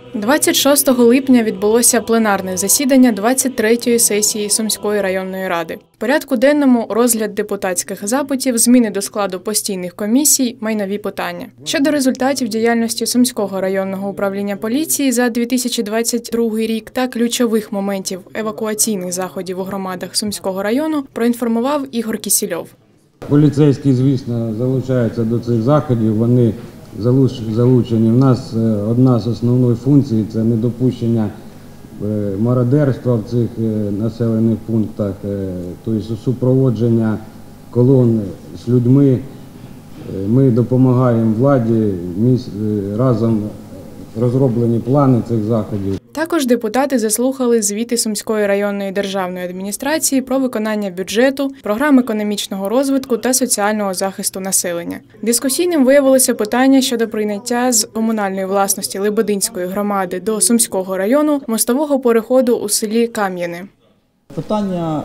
26 липня відбулося пленарне засідання 23-ї сесії Сумської районної ради. В порядку денному розгляд депутатських запитів, зміни до складу постійних комісій, майнові питання. Щодо результатів діяльності Сумського районного управління поліції за 2022 рік та ключових моментів евакуаційних заходів у громадах Сумського району проінформував Ігор Кісільов. Поліцейські, звісно, залучаються до цих заходів, вони залучені. У нас одна з основних функцій – це недопущення мародерства в цих населених пунктах, тобто супроводження колон з людьми. Ми допомагаємо владі, разом розроблені плани цих заходів. Також депутати заслухали звіти Сумської районної державної адміністрації про виконання бюджету, програм економічного розвитку та соціального захисту населення. Дискусійним виявилося питання щодо прийняття з комунальної власності Лебединської громади до Сумського району мостового переходу у селі Кам'яне. Питання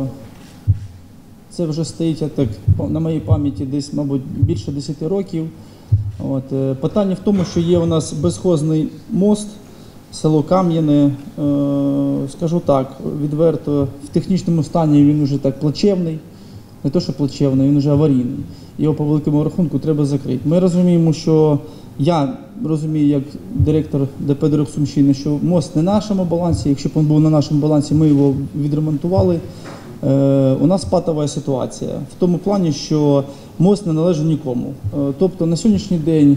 це вже стоїть на моїй пам'яті десь, мабуть, більше 10 років. Питання в тому, що є у нас безхозний мост, село Кам'яне, скажу так, відверто, в технічному стані він вже так плачевний, не то що плачевний, він вже аварійний. Його по великому рахунку треба закрити. Ми розуміємо, що, я розумію як директор ДП «Дорог Сумщини», що мост не на нашому балансі, якщо б він був на нашому балансі, ми його відремонтували. У нас патова ситуація в тому плані, що мост не належить нікому. Тобто на сьогоднішній день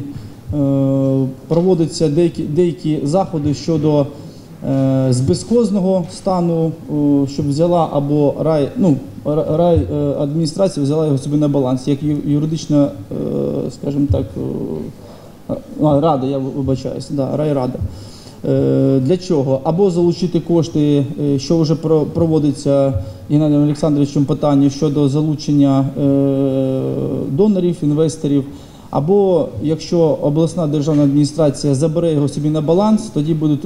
проводяться деякі заходи щодо з безхозного стану, щоб взяла або райадміністрація взяла його собі на баланс, як юридична, скажімо так, рада, я вибачаюсь, райрада. Для чого? Або залучити кошти, що вже проводиться Геннадієм Олександровичем питання щодо залучення донорів, інвесторів, або якщо обласна державна адміністрація забере його собі на баланс, тоді будуть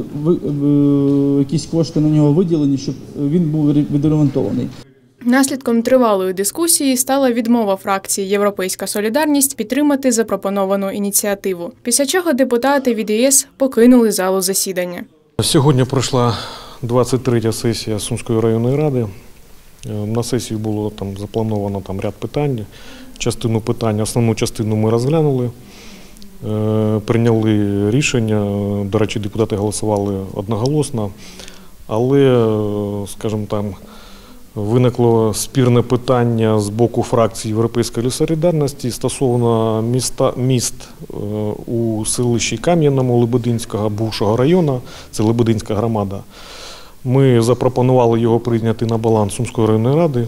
якісь кошти на нього виділені, щоб він був відремонтований. Наслідком тривалої дискусії стала відмова фракції «Європейська солідарність» підтримати запропоновану ініціативу, після чого депутати від ЄС покинули залу засідання. Сьогодні пройшла 23-я сесія Сумської районної ради. На сесію було заплановано ряд питань. Частину питань, основну частину ми розглянули, прийняли рішення. До речі, депутати голосували одноголосно, але, скажімо так, виникло спірне питання з боку фракції «Європейської солідарності» стосовно міст у селищі Кам'яному Лебединського бувшого району, це Лебединська громада. Ми запропонували його прийняти на баланс Сумської районної ради,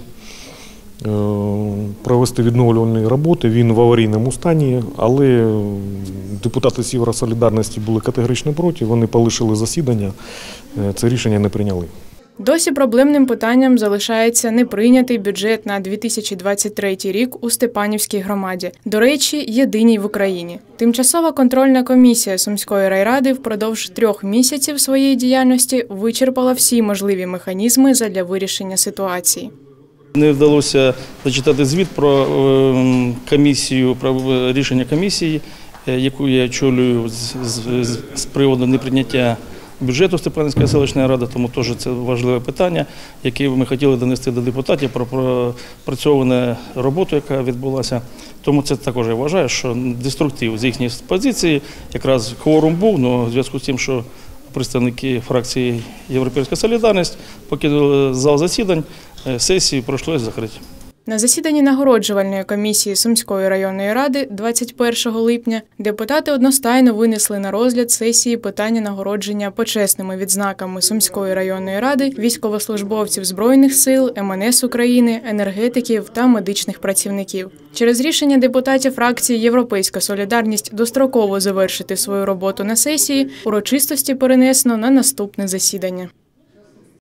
провести відновлювальні роботи, він в аварійному стані, але депутати з «Євросолідарності» були категорично проти, вони полишили засідання, це рішення не прийняли. Досі проблемним питанням залишається неприйнятий бюджет на 2023 рік у Степанівській громаді. До речі, єдиній в Україні. Тимчасова контрольна комісія Сумської райради впродовж 3 місяців своєї діяльності вичерпала всі можливі механізми задля вирішення ситуації. Не вдалося зачитати звіт про комісію, про рішення комісії, яку я очолюю з приводу неприйняття бюджету Степанівської селищної ради, тому теж це важливе питання, яке ми хотіли донести до депутатів про пропрацьовану роботу, яка відбулася. Тому це також я вважаю, що деструктив з їхньої позиції, якраз кворум був, але в зв'язку з тим, що представники фракції «Європейська солідарність» покинули зал засідань, сесію прийшлося закрити. На засіданні нагороджувальної комісії Сумської районної ради 21 липня депутати одностайно винесли на розгляд сесії питання нагородження почесними відзнаками Сумської районної ради військовослужбовців Збройних сил, МНС України, енергетиків та медичних працівників. Через рішення депутатів фракції «Європейська солідарність» достроково завершити свою роботу на сесії, урочистості перенесено на наступне засідання.